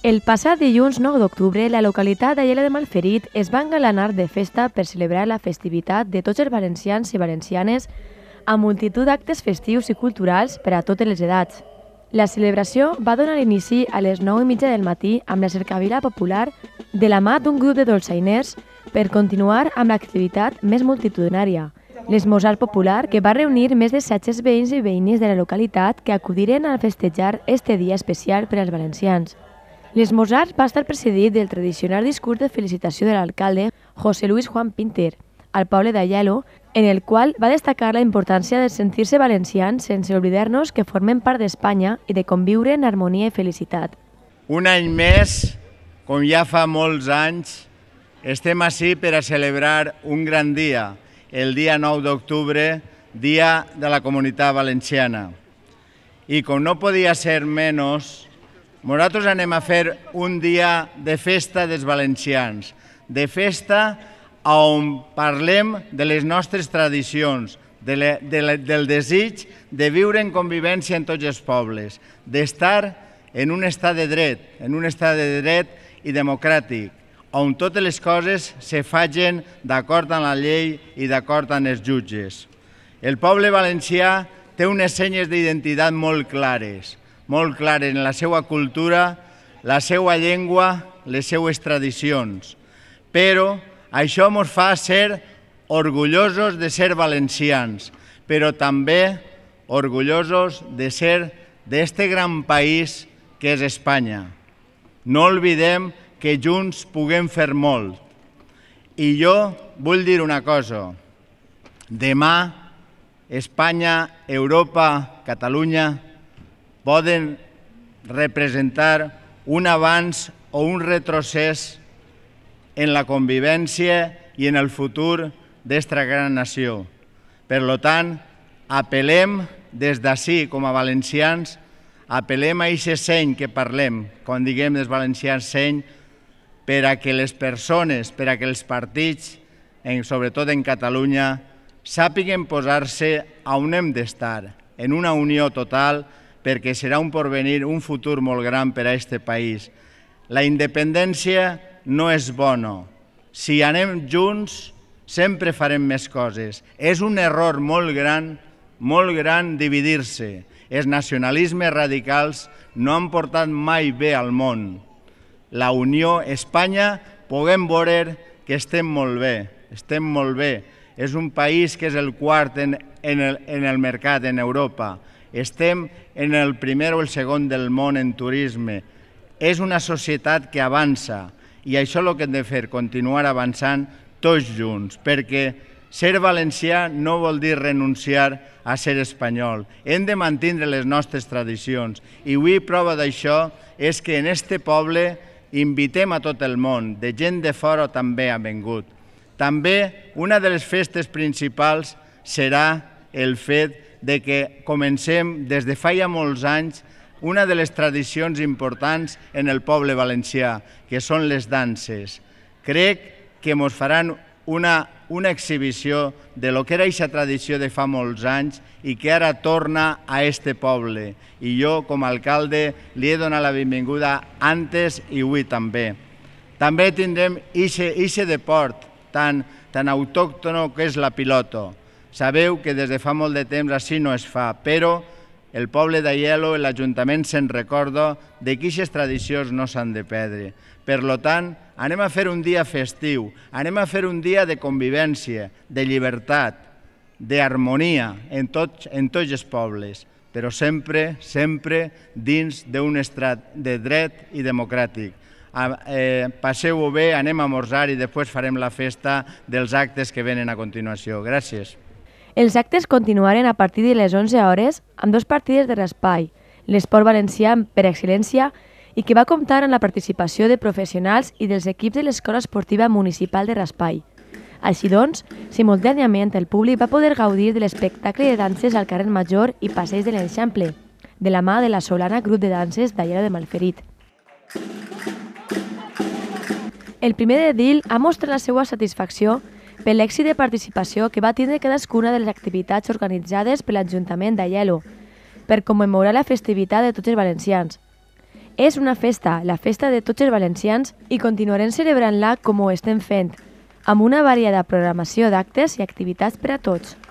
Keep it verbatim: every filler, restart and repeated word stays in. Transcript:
El passat dilluns nou d'octubre, la localitat d'Aielo de Malferit es va engalanar de festa per celebrar la festivitat de tots els valencians i valencianes amb multitud d'actes festius i culturals per a totes les edats. La celebració va donar inici a les nou i mitja del matí amb la cercavila popular de la mà d'un grup de dolçainers per continuar amb l'activitat més multitudinària, l'esmorzar popular, que va reunir més de set-cents veïns i veïnes de la localitat que acudiren a festejar este dia especial per als valencians. L'esmorzar va estar precedit del tradicional discurs de felicitació de l'alcalde José Luis Juan Pinter al poble d'Aielo, en el qual va destacar la importància de sentir-se valencians sense oblidar-nos que formem part d'Espanya i de conviure en harmonia i felicitat. Un any més, com ja fa molts anys, estem ací per a celebrar un gran dia, el dia nou d'octubre, Dia de la Comunitat Valenciana. I com no podia ser menys, nosaltres anem a fer un dia de festa dels valencians, de festa on parlem de les nostres tradicions, de le, de le, del desig de viure en convivència en tots els pobles, d'estar en un estat de dret, en un estat de dret i democràtic, on totes les coses se facin d'acord amb la llei i d'acord amb els jutges. El poble valencià té unes senyes d'identitat molt clares, molt clares en la seva cultura, la seva llengua, les seues tradicions. Però això ens fa ser orgullosos de ser valencians, però també orgullosos de ser d'este gran país que és Espanya. No oblidem que junts puguem fer molt. I jo vull dir una cosa. Demà, Espanya, Europa, Catalunya poden representar un avanç o un retrocés en la convivència i en el futur d'esta gran nació. Per tant, apel·lem des d'ací, com a valencians, apel·lem a aquest seny que parlem, quan diguem dels valencians seny, per a que les persones, per a que els partits, sobretot en Catalunya, sàpiguen posar-se on hem d'estar, en una unió total, perquè serà un porvenir, un futur molt gran per a aquest país. La independència no és bona. Si anem junts, sempre farem més coses. És un error molt gran, molt gran dividir-se. Els nacionalismes radicals no han portat mai bé al món. La Unió Espanya, puguem veure que estem molt bé, estem molt bé. És un país que és el quart en, en, el, en el mercat, en Europa. Estem en el primer o el segon del món en turisme. És una societat que avança i això és el que hem de fer, continuar avançant tots junts, perquè ser valencià no vol dir renunciar a ser espanyol. Hem de mantenir les nostres tradicions i avui prova d'això és que en este poble invitem a tot el món, de gent de fora també ha vingut. També una de les festes principals serà el fet de que comencem des de fa ja molts anys una de les tradicions importants en el poble valencià, que són les danses. Crec que ens faran una, una exhibició de lo que era aquesta tradició de fa molts anys i que ara torna a este poble. I jo, com a alcalde, li he donat la benvinguda antes i avui també. També tindrem aquest deport tan, tan autòctono que és la pilota. Sabeu que des de fa molt de temps així no es fa, però el poble d'Aielo, l'Ajuntament se'n recorda de que aquestes tradicions no s'han de perdre. Per tant, anem a fer un dia festiu, anem a fer un dia de convivència, de llibertat, d'harmonia en tots, en tots els pobles, però sempre, sempre dins d'un estat de dret i democràtic. Eh, Passeu-ho bé, anem a esmorzar i després farem la festa dels actes que venen a continuació. Gràcies. Els actes continuaren a partir de les onze hores amb dos partides de raspall, l'esport valencià per excel·lència i que va comptar amb la participació de professionals i dels equips de l'Escola Esportiva Municipal de Raspall. Així doncs, simultàniament el públic va poder gaudir de l'espectacle de danses al carrer Major i Passeig de l'Eixample, de la mà de la Solana Grup de Danses d'Aielo de Malferit. El primer edil ha mostrat la seva satisfacció per l'èxit de participació que va tindre cadascuna de les activitats organitzades per l'Ajuntament d'Aielo per commemorar la festivitat de tots els valencians. És una festa, la festa de tots els valencians, i continuarem celebrant-la com ho estem fent, amb una variada programació d'actes i activitats per a tots.